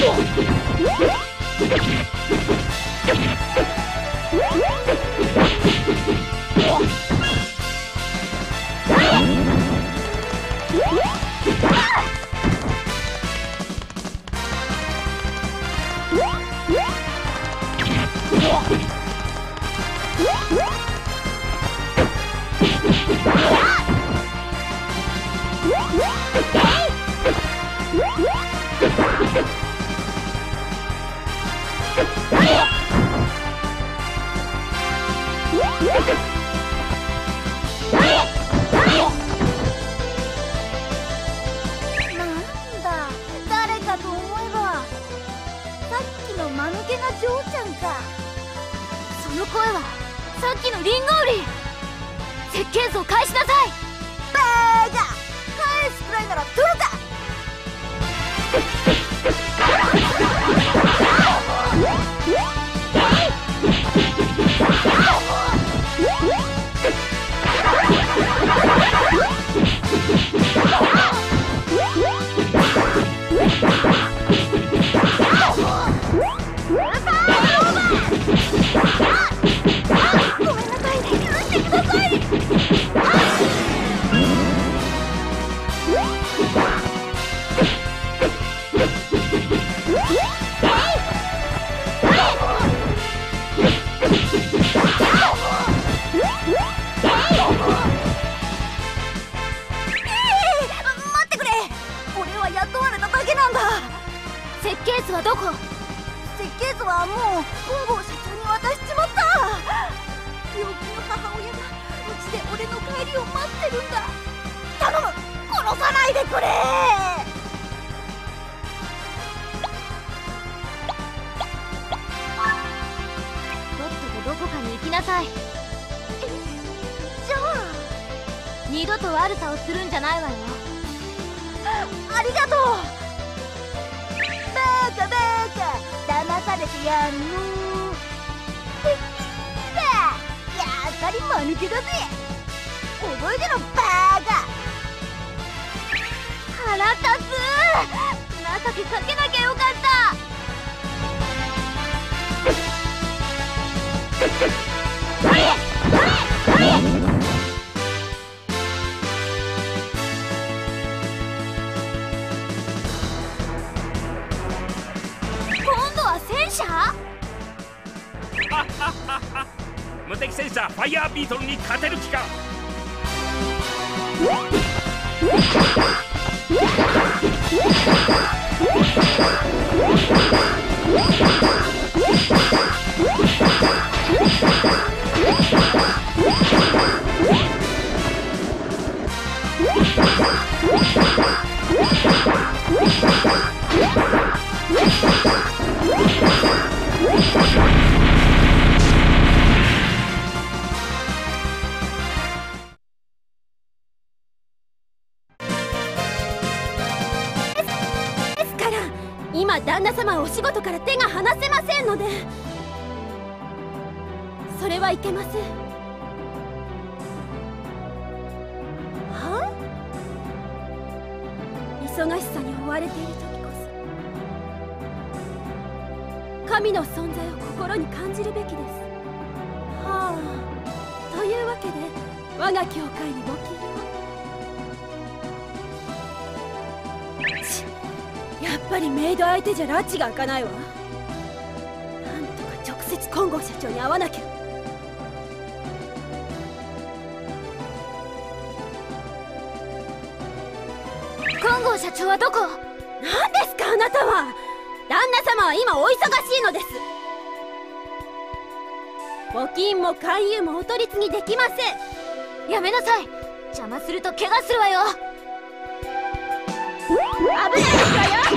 無敵戦車ファイヤービートルに勝てる気か。 今旦那様はお仕事から手が離せませんので。それはいけません。はあ？忙しさに追われている時こそ神の存在を心に感じるべきです。はあ、というわけで我が教会にご起立。やっぱりメイド相手じゃ拉致が開かないわ。なんとか直接金剛社長に会わなきゃ。 金剛社長はどこ？ 何ですかあなたは。旦那様は今お忙しいのです。募金も勧誘もお取り次ぎできません。 やめなさい。邪魔すると怪我するわよ。 危ないですわよ。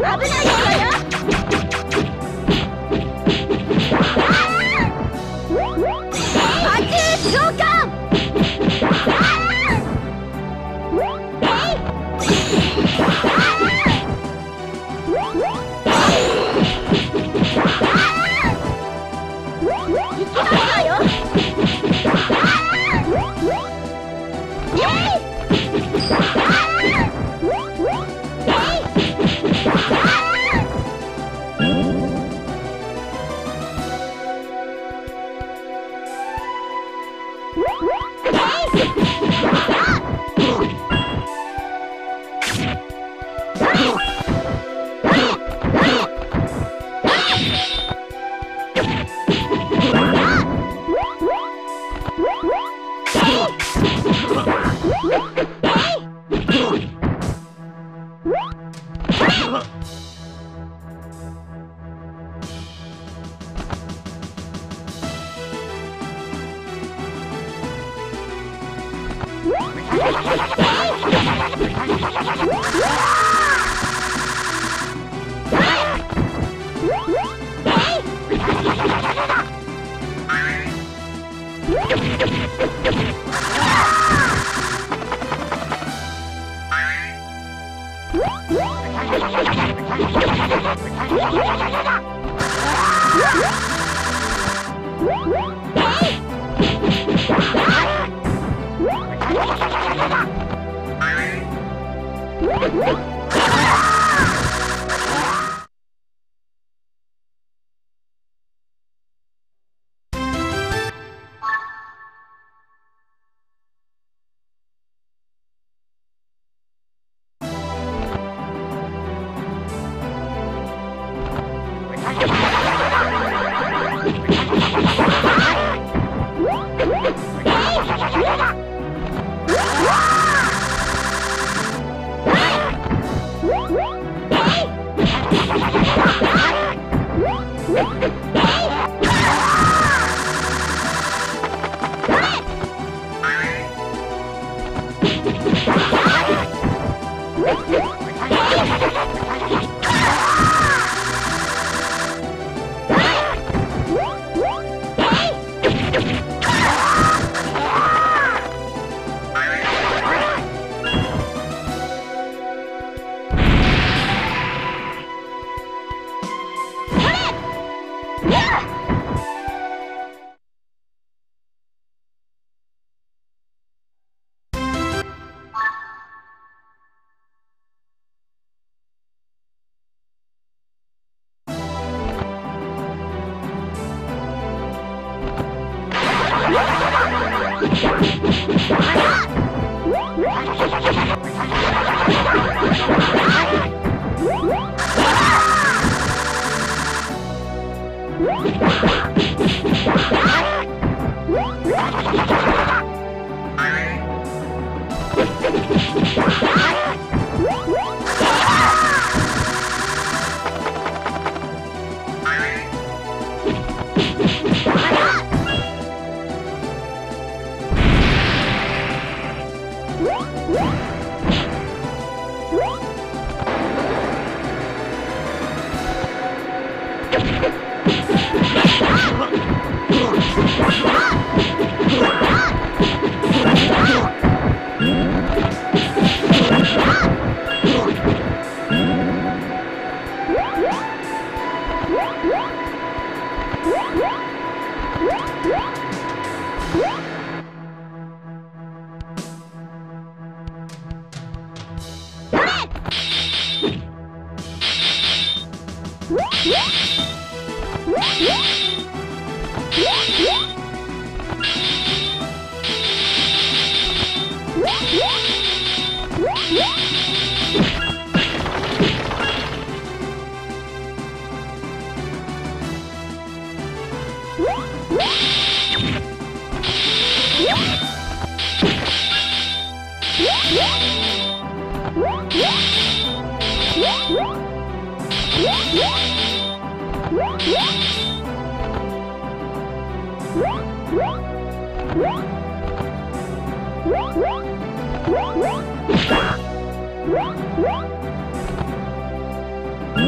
こ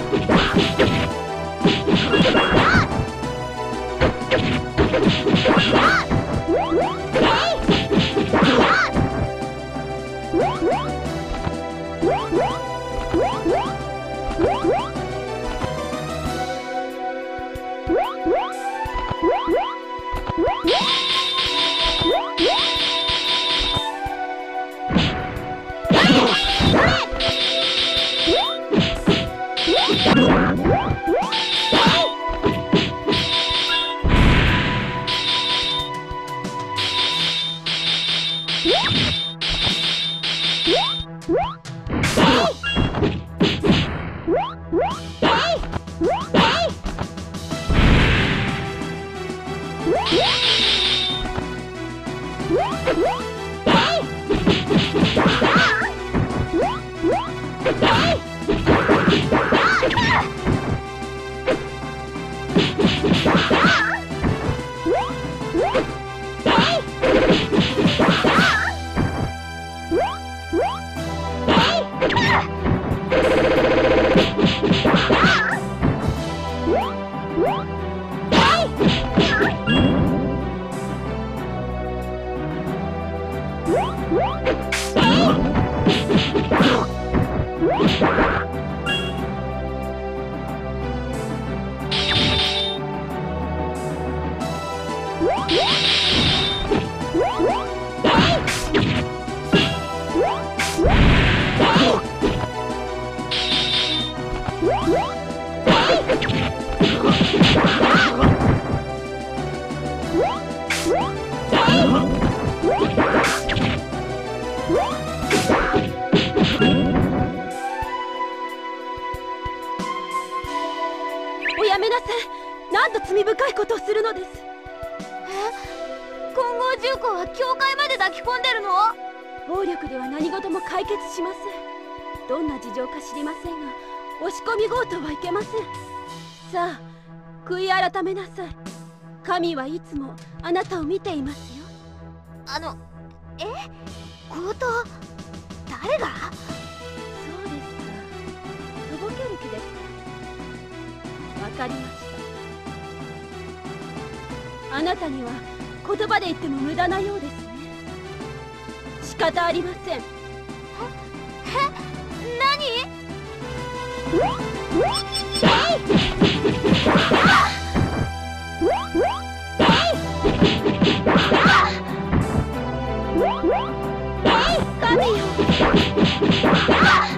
おやめなさい。なんと罪深いことをするのです。 金剛重工は教会まで抱き込んでるの？ 暴力では何事も解決しません。どんな事情か知りませんが、押し込み強盗はいけません。さあ、悔い改めなさい。神はいつもあなたを見ていますよ。 強盗？誰が？ そうですか。とぼける気ですか。わかりました。あなたには言葉で言っても無駄なようですね。仕方ありません。 何？ 神よ。